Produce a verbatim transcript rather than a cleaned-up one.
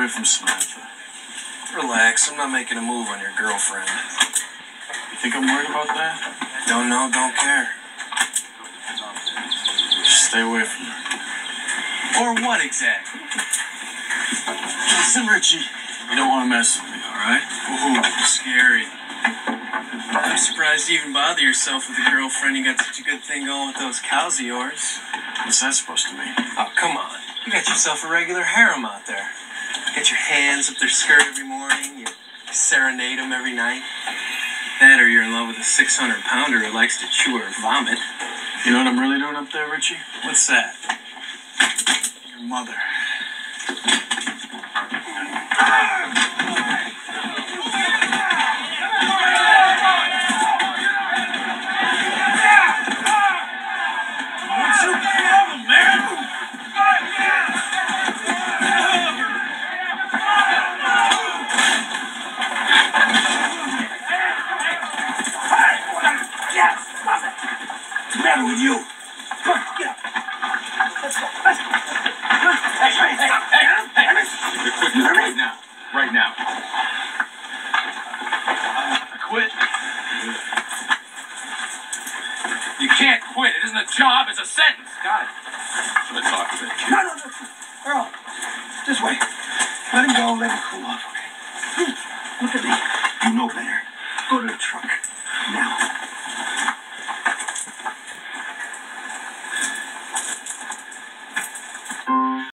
from Samantha. Relax, I'm not making a move on your girlfriend. You think I'm worried about that? Don't know, don't care. Just stay away from her. Or what exactly? Listen, Richie, you don't want to mess with me, all right? Ooh, scary. I'm surprised you even bother yourself with a girlfriend. You got such a good thing going with those cows of yours. What's that supposed to mean? Oh, come on. You got yourself a regular harem out there. Get your hands up their skirt every morning. You serenade them every night. That or you're in love with a six hundred pounder who likes to chew her vomit. You know what I'm really doing up there, Richie? What's that? Your mother. What's your problem, man? What's the matter with you? Come on, get up. Let's go. Let's go. Hey, hey, hey, hey, hey. You're quitting right now. Right now. I quit. You can't quit. It isn't a job. It's a sentence. Got it. I'm gonna talk to that kid. No, no, no. Earl, just wait. Let him go. Let him cool